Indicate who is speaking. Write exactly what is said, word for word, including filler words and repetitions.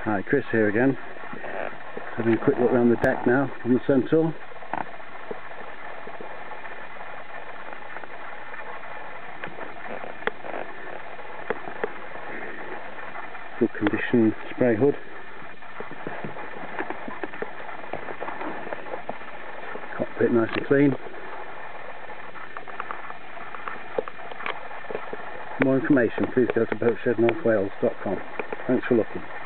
Speaker 1: Hi, Chris here again. Having a quick look around the deck now from the Centaur. Good condition spray hood. Cockpit nice and clean. For more information, please go to boatshed north wales dot com. Thanks for looking.